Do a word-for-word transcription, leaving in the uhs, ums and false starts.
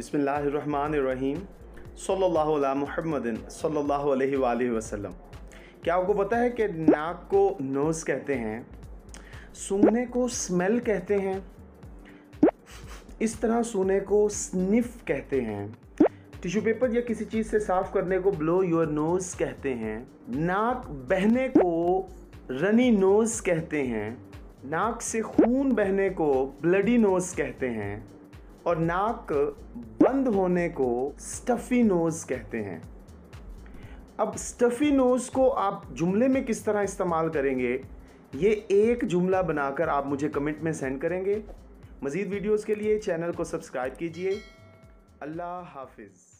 बिस्मिल्लाहिर्रहमानिर्रहीम सल्लल्लाहु अला मुहम्मदिन सल्लल्लाहु अलैहि वालिहि वसल्लम। क्या आपको पता है कि नाक को नोज़ कहते हैं, सूंघने को स्मेल कहते हैं, इस तरह सूंघने को स्निफ कहते हैं, टिश्यू पेपर या किसी चीज़ से साफ़ करने को ब्लो योर नोज़ कहते हैं, नाक बहने को रनी नोज़ कहते हैं, नाक से खून बहने को ब्लडी नोज़ कहते हैं और नाक बंद होने को स्टफ़ी नोज़ कहते हैं। अब स्टफ़ी नोज़ को आप जुमले में किस तरह इस्तेमाल करेंगे, ये एक जुमला बनाकर आप मुझे कमेंट में सेंड करेंगे। मज़ीद वीडियोज़ के लिए चैनल को सब्सक्राइब कीजिए। अल्लाह हाफिज़।